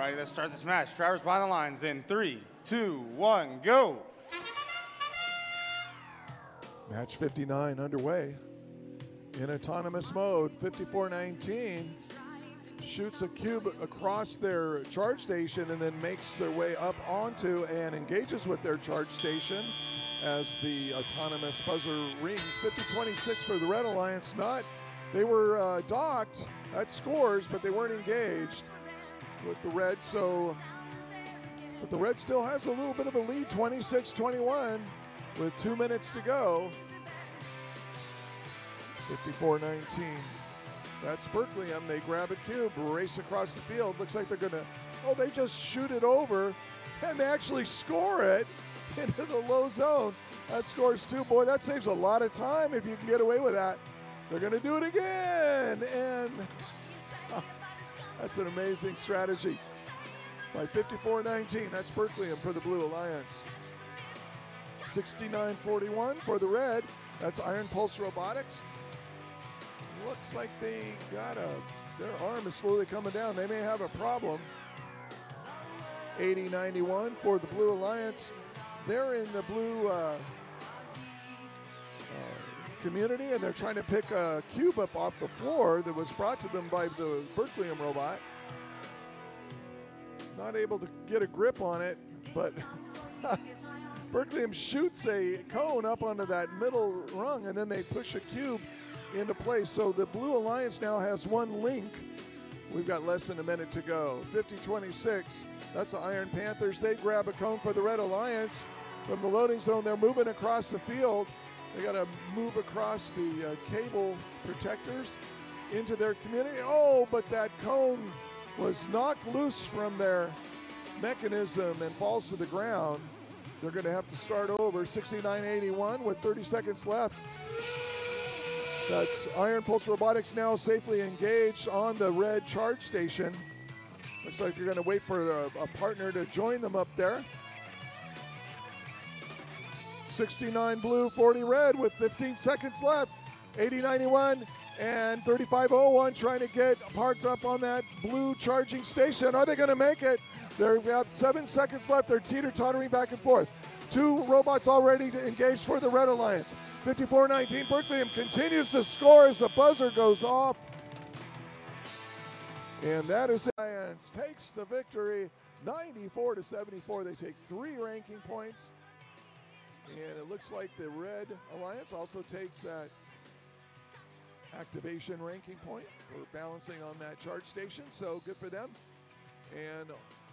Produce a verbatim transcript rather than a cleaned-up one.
right, let's start this match. Drivers by the lines in three, two, one, go. Match fifty-nine underway. In autonomous mode, fifty-four nineteen shoots a cube across their charge station and then makes their way up onto and engages with their charge station as the autonomous buzzer rings. fifty twenty-six for the Red Alliance. Not, they were uh, docked at scores, but they weren't engaged with the Red. So, but the Red still has a little bit of a lead, twenty-six twenty-one, with two minutes to go. fifty-four nineteen. That's Berkeleyum. They grab a cube, race across the field. Looks like they're gonna, oh, they just shoot it over, and they actually score it into the low zone. That scores two. Boy, that saves a lot of time if you can get away with that. They're gonna do it again, and oh, that's an amazing strategy by fifty-four nineteen. That's Berkeleyum for the Blue Alliance. sixty-nine forty-one for the Red. That's Iron Pulse Robotics. Looks like they got a, their arm is slowly coming down. They may have a problem. eighty ninety-one for the Blue Alliance. They're in the blue uh, uh, community, and they're trying to pick a cube up off the floor that was brought to them by the Berkeleyum robot. Not able to get a grip on it, but Berkeleyum shoots a cone up onto that middle rung, and then they push a cube into place. So the Blue Alliance now has one link. We've got less than a minute to go. fifty twenty-six, that's the Iron Panthers. They grab a cone for the Red Alliance from the loading zone. They're moving across the field. They got to move across the uh, cable protectors into their community. Oh, but that cone was knocked loose from their mechanism and falls to the ground. They're going to have to start over. sixty-nine eighty-one with thirty seconds left. That's Iron Pulse Robotics now safely engaged on the Red charge station. Looks like you're going to wait for a, a partner to join them up there. sixty-nine blue, forty red with fifteen seconds left. eighty ninety-one and thirty-five oh one trying to get parked up on that blue charging station. Are they going to make it? They've got seven seconds left. They're teeter-tottering back and forth. Two robots already engaged for the Red Alliance. fifty-four nineteen, Berkeleyum continues to score as the buzzer goes off. And that is Alliance takes the victory, ninety-four to seventy-four. They take three ranking points. And it looks like the Red Alliance also takes that activation ranking point for balancing on that charge station. So good for them. And